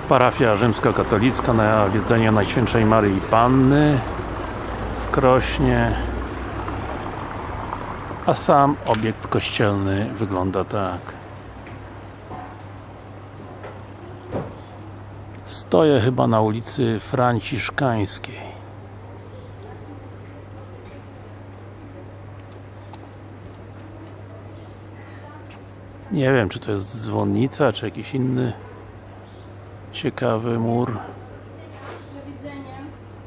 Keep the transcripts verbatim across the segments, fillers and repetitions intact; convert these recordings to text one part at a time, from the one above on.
Parafia rzymskokatolicka Nawiedzenia Najświętszej Maryi Panny w Krośnie, a sam obiekt kościelny wygląda tak. Stoję chyba na ulicy Franciszkańskiej. Nie wiem, czy to jest dzwonnica, czy jakiś inny ciekawy mur. Do widzenia.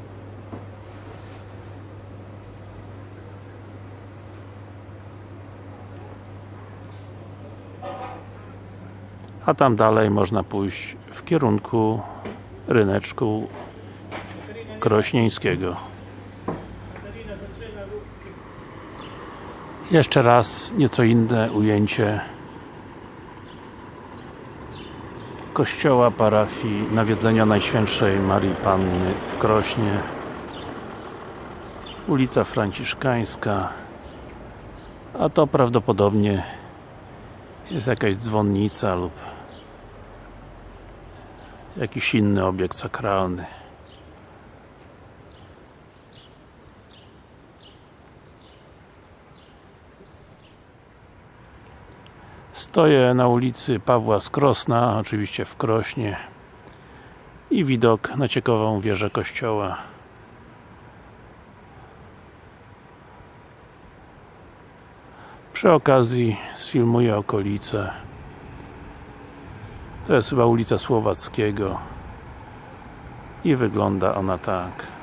A tam dalej można pójść w kierunku ryneczku krośnieńskiego. Jeszcze raz nieco inne ujęcie kościoła parafii Nawiedzenia Najświętszej Maryi Panny w Krośnie. Ulica Franciszkańska, a to prawdopodobnie jest jakaś dzwonnica lub jakiś inny obiekt sakralny. Stoję na ulicy Pawła z Krosna, oczywiście w Krośnie, i widok na ciekawą wieżę kościoła. Przy okazji sfilmuję okolice. To jest chyba ulica Słowackiego i wygląda ona tak.